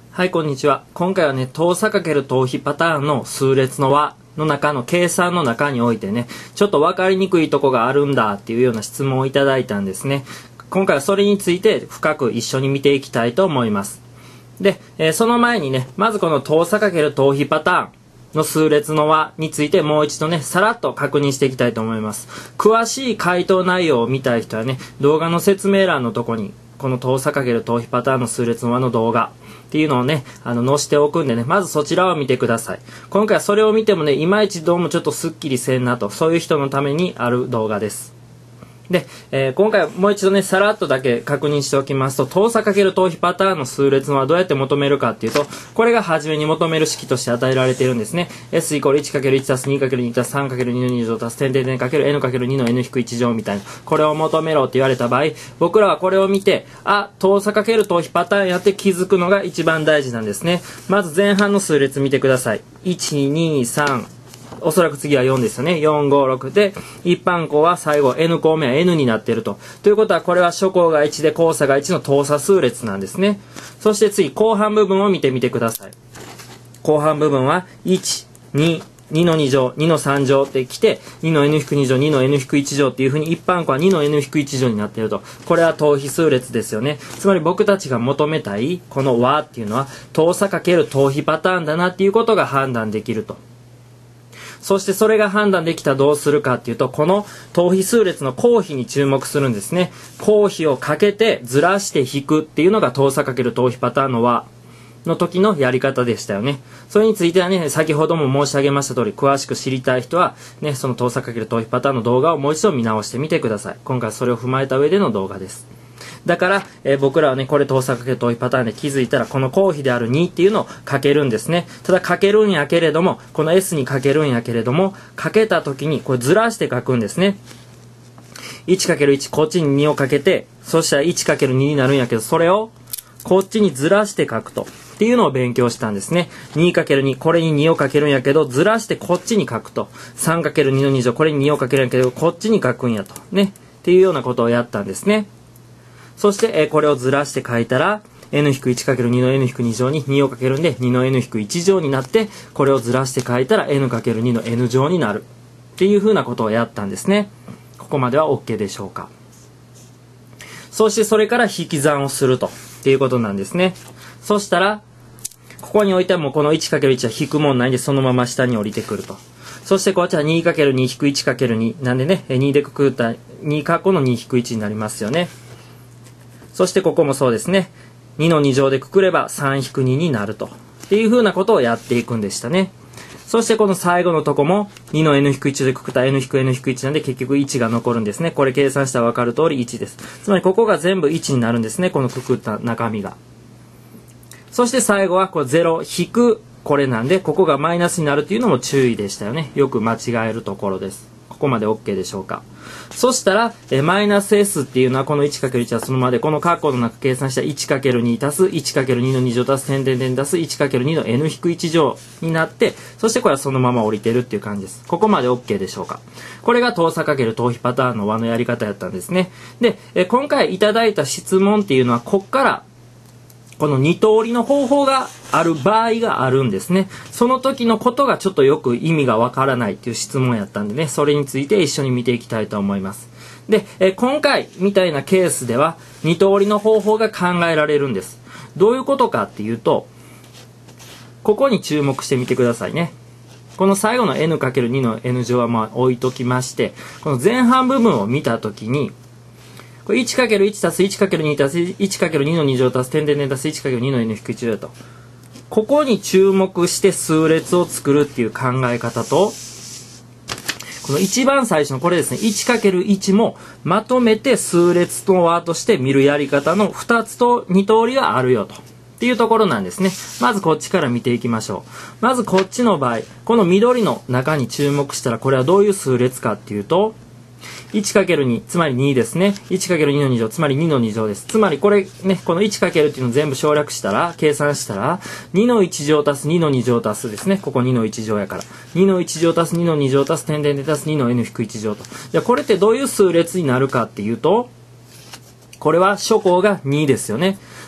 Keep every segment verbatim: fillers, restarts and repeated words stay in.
はい、こんにちは。今回はね、等差×等比パターンの数列の和の中の計算の中においてね、ちょっと分かりにくいとこがあるんだっていうような質問をいただいたんですね。今回はそれについて深く一緒に見ていきたいと思います。で、えー、その前にね、まずこの等差×等比パターンの数列の和についてもう一度ね、さらっと確認していきたいと思います。詳しい回答内容を見たい人はね、動画の説明欄のとこに、この等差×等比パターンの数列の和の動画っていうのをね、あの、載せておくんでね、まずそちらを見てください。今回はそれを見てもね、いまいちどうもちょっとスッキリせんなと、そういう人のためにある動画です。で、えー、今回はもう一度ね、さらっとだけ確認しておきますと、等差×等比パターンの数列の和どうやって求めるかっていうと、これが初めに求める式として与えられているんですね。S イコール いちかけるいち 足す にかけるに 足す さんかけるに のに乗足す点々点かける N かけるにの N 引くいち乗みたいな、これを求めろって言われた場合、僕らはこれを見て、あ、等差×等比パターンやって気づくのが一番大事なんですね。まず前半の数列見てください。いち、に、さん、おそらく次はよんですよね。よん、ご、ろくで、一般項は最後 N 項目は N になっていると。ということはこれは初項がいちで交差がいちの等差数列なんですね。そして次、後半部分を見てみてください。後半部分はいち、に、にのに乗、にのさん乗ってきて、にの N に乗、にの N いち乗っていうふうに一般項はにの N いち乗になっていると。これは等比数列ですよね。つまり僕たちが求めたいこの和っていうのは等差×等比パターンだなっていうことが判断できると。そしてそれが判断できたらどうするかっていうと、この等比数列の項比に注目するんですね。項比をかけてずらして引くっていうのが等差×等比パターンの和の時のやり方でしたよね。それについてはね、先ほども申し上げました通り、詳しく知りたい人はね、その等差×等比パターンの動画をもう一度見直してみてください。今回それを踏まえた上での動画です。だから、えー、僕らはね、これ等差×等比パターンで気づいたら、この項比であるにっていうのをかけるんですね。ただかけるんやけれども、この S にかけるんやけれども、かけた時にこれずらして書くんですね。いちかけるいち、こっちににをかけて、そしたら いちかけるに になるんやけど、それをこっちにずらして書くと。っていうのを勉強したんですね。にかけるに、これににをかけるんやけど、ずらしてこっちに書くと。さんかけるに のに乗、これににをかけるんやけど、こっちに書くんやと。ね。っていうようなことをやったんですね。そして、えー、これをずらして書いたら エヌいちかけるに の エヌに乗ににをかけるんでにの エヌいち乗になって、これをずらして書いたら エヌかけるに の N 乗になるっていう風なことをやったんですね。ここまでは OK でしょうか。そしてそれから引き算をするとっていうことなんですね。そしたらここに置いてもこの いちかけるいち は引くもんないんで、そのまま下に降りてくると。そしてこっちは にかけるに いちかけるに なんでね、にでくくったに括弧のに引くいちになりますよね。そしてここもそうですね。にのに乗でくくればさん引くにになると。っていう風なことをやっていくんでしたね。そしてこの最後のとこもにの エヌいち でくくった N エヌいち なんで結局いちが残るんですね。これ計算したら分かる通りいちです。つまりここが全部いちになるんですね。このくくった中身が。そして最後はこれゼロ引くこれなんで、ここがマイナスになるっていうのも注意でしたよね。よく間違えるところです。ここまで OK でしょうか。そしたら、えマイナス S っていうのはこの いちかけるいち はそのままで、この括弧の中計算した いちかけるに 足す いちかけるに のに乗足す点々点足す いちかけるに の N いち乗になって、そしてこれはそのまま降りてるっていう感じです。ここまで OK でしょうか。これが等差×等比パターンの和のやり方やったんですね。で、え今回いただいた質問っていうのはこっからこのに通りの方法がある場合があるんですね。その時のことがちょっとよく意味がわからないっていう質問やったんでね、それについて一緒に見ていきたいと思います。で、え今回みたいなケースではに通りの方法が考えられるんです。どういうことかっていうと、ここに注目してみてくださいね。この最後の エヌかけるに の N 乗はまあ置いときまして、この前半部分を見た時に、これ いちかけるいち 足す いちかけるに 足す いちかけるに のに乗足す点々点足す いちかけるに の N いち乗だと。ここに注目して数列を作るっていう考え方と、この一番最初のこれですね、いちかけるいち もまとめて数列の和として見るやり方のふたつとに通りがあるよと。っていうところなんですね。まずこっちから見ていきましょう。まずこっちの場合、この緑の中に注目したらこれはどういう数列かっていうと、いちかけるに つまりにですね。いちかけるに のに乗つまりにのに乗です。つまりこれね、この いちかける っていうのを全部省略したら、計算したらにのいち乗足すにのに乗足すですね。ここにのいち乗やからにのいち乗足すにのに乗足す点々で足すにの N いち乗と。じゃあこれってどういう数列になるかっていうと、これは初項がにですよね。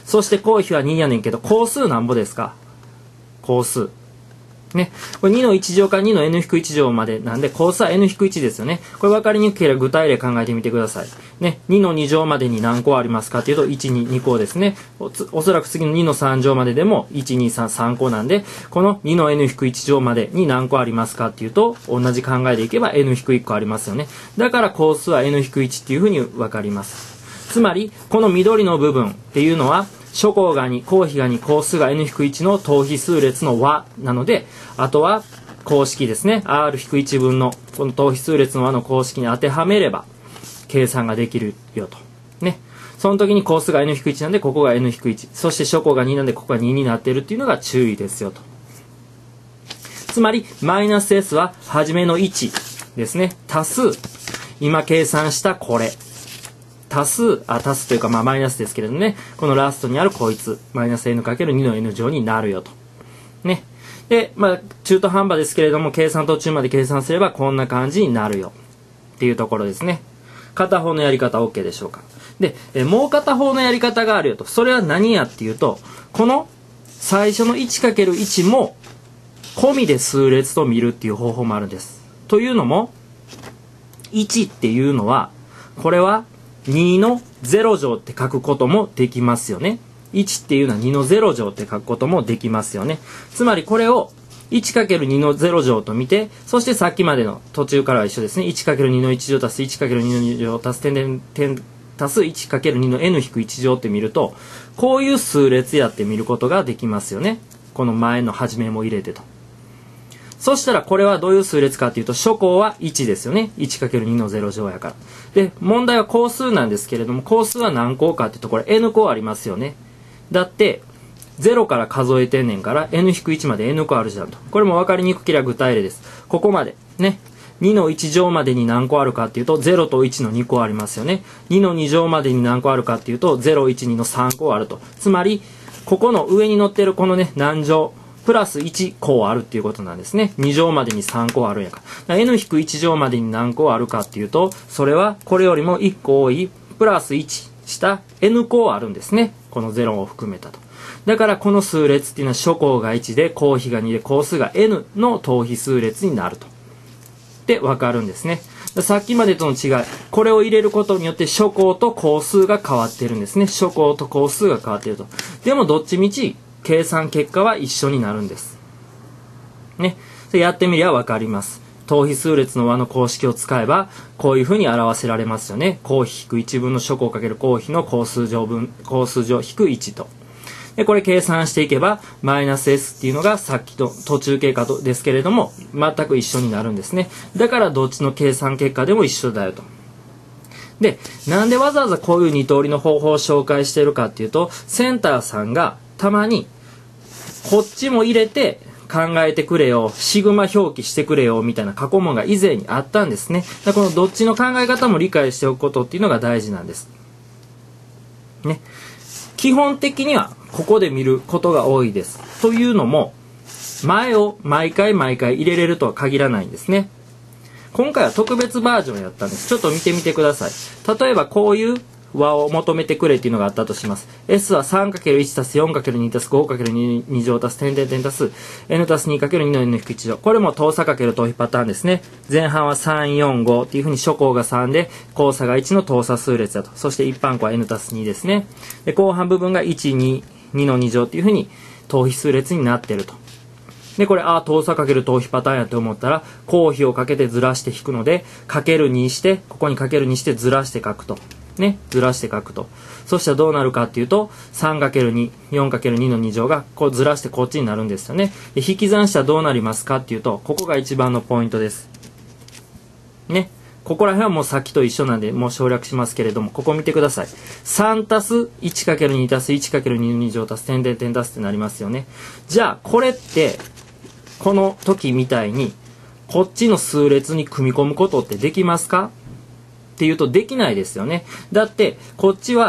そして公比はにやねんけど、公数なんぼですか？公数。ね。これにのいち乗からにの エヌいち 乗までなんで、公数は エヌいち ですよね。これ分かりにくければ具体例考えてみてください。ね。にのに乗までに何個ありますかっていうと、いち、に、に個ですね。お, おそらく次のにのさん乗まででも、いち、に、さん、さん個なんで、このにの エヌいち 乗までに何個ありますかっていうと、同じ考えでいけば エヌいち 個ありますよね。だから公数は エヌいち っていうふうに分かります。つまり、この緑の部分っていうのは、諸項がに、公比がに、公数が エヌいち の等比数列の和なので、あとは公式ですね。アールいち 分のこの等比数列の和の公式に当てはめれば、計算ができるよと。ね。その時に公数が エヌいち なんで、ここが エヌいち。そして諸項がになんで、ここがにになっているっていうのが注意ですよと。つまり、マイナス S は、初めのいちですね。足す、今計算したこれ。足す、あ、足すというか、まあ、マイナスですけれどもね、このラストにあるこいつ、マイナス エヌかけるに の N 乗になるよと。ね。で、まあ、中途半端ですけれども、計算途中まで計算すればこんな感じになるよ。っていうところですね。片方のやり方 OK でしょうか。で、えもう片方のやり方があるよと。それは何やっていうと、この最初の いちかけるいち も、込みで数列と見るっていう方法もあるんです。というのも、いちっていうのは、これは、にのゼロ乗って書くこともできますよね。いちっていうのはにのゼロ乗って書くこともできますよね。つまりこれを いちかけるに のゼロ乗と見て、そしてさっきまでの途中からは一緒ですね。いちかけるに のいち乗足す いちかけるに のに乗足す点々点足す いちかけるに の エヌいち 乗って見ると、こういう数列やって見ることができますよね。この前の始めも入れてと。そしたらこれはどういう数列かっていうと、諸項はいちですよね。いちかけるに のゼロ乗やから。で、問題は項数なんですけれども、項数は何項かっていうと、これ N 項ありますよね。だって、ゼロから数えてんねんから エヌいち まで N 個あるじゃんと。これも分かりにくければ具体例です。ここまで。ね。にのいち乗までに何個あるかっていうと、ゼロといちのに個ありますよね。にのに乗までに何個あるかっていうと、ゼロ、いち、にのさん個あると。つまり、ここの上に載ってるこのね、何乗。プラスいち項あるっていうことなんですね。に乗までにさん個あるんやから。エヌいち 乗までに何個あるかっていうと、それはこれよりもいっこ多い、プラスいちした N 項あるんですね。このゼロを含めたと。だからこの数列っていうのは諸項がいちで、公比がにで、公数が N の等比数列になると。で、わかるんですね。さっきまでとの違い。これを入れることによって諸項と公数が変わってるんですね。諸項と公数が変わってると。でもどっちみち、計算結果は一緒になるんです。ね。でやってみりゃわかります。等比数列の和の公式を使えば、こういうふうに表せられますよね。公比引くいち分の諸項かける公比の公数乗分、公数乗引くいちと。で、これ計算していけば、マイナス S っていうのがさっきと途中経過ですけれども、全く一緒になるんですね。だからどっちの計算結果でも一緒だよと。で、なんでわざわざこういう二通りの方法を紹介しているかっていうと、センターさんがたまにこっちも入れて考えてくれよ、シグマ表記してくれよみたいな過去問が以前にあったんですね。だからこのどっちの考え方も理解しておくことっていうのが大事なんです。ね。基本的にはここで見ることが多いです。というのも、前を毎回毎回入れれるとは限らないんですね。今回は特別バージョンやったんです。ちょっと見てみてください。例えばこういう和を求めてくれっていうのがあったとします。S は さんかけるいち 足す よんかけるに 足す ごかけるに に乗足す点々点足す N 足す にかけるに の エヌいち 乗。これも等差かける等比パターンですね。前半はさん、よん、ごっていうふうに諸項がさんで、交差がいちの等差数列だと。そして一般項は N 足すにですね。で、後半部分がいち、に、にのに乗っていうふうに等比数列になっていると。で、これ、ああ、等差かける等比パターンやと思ったら、公比をかけてずらして引くので、かけるにして、ここにかけるにしてずらして書くと。ね、ずらして書くと。そしたらどうなるかっていうと、さんかけるに、よんかけるに のに乗がこうずらしてこっちになるんですよね。で、引き算したらどうなりますかっていうと、ここが一番のポイントです。ね。ここら辺はもうさっきと一緒なんで、もう省略しますけれども、ここ見てください。さん足す いちかけるに 足す いちかけるに のに乗足す点々点足すってなりますよね。じゃあ、これって、この時みたいに、こっちの数列に組み込むことってできますかっていうとできないですよね。だって、こっちは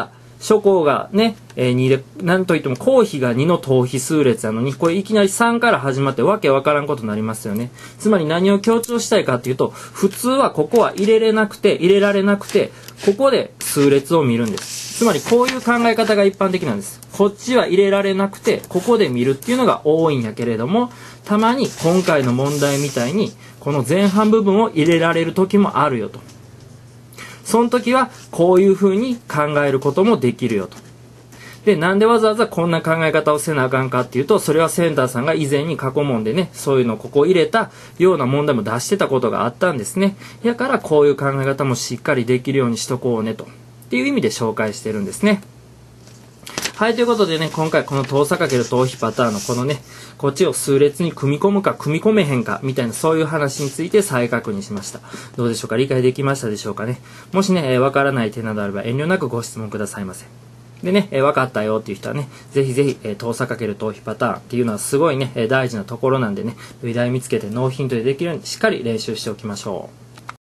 初項がね、えー、にで、なんといっても公比がにの等比数列なのに、これいきなりさんから始まってわけわからんことになりますよね。つまり何を強調したいかっていうと、普通はここは入れれなくて、入れられなくて、ここで数列を見るんです。つまりこういう考え方が一般的なんです。こっちは入れられなくて、ここで見るっていうのが多いんやけれども、たまに今回の問題みたいに、この前半部分を入れられる時もあるよと。その時はこういう風に考えることもできるよと。で、なんでわざわざこんな考え方をせなあかんかっていうと、それはセンターさんが以前に過去問でね、そういうのをここ入れたような問題も出してたことがあったんですね。だからこういう考え方もしっかりできるようにしとこうねと。っていう意味で紹介してるんですね。はい、ということでね、今回この等差×等比パターンのこのね、こっちを数列に組み込むか組み込めへんかみたいなそういう話について再確認しました。どうでしょうか、理解できましたでしょうかね。もしね、わ、えー、からない点などあれば遠慮なくご質問くださいませ。でね、えー、分かったよっていう人はね、ぜひぜひ、えー、等差×等比パターンっていうのはすごいね、えー、大事なところなんでね、類題見つけてノーヒントでできるようにしっかり練習しておきましょう。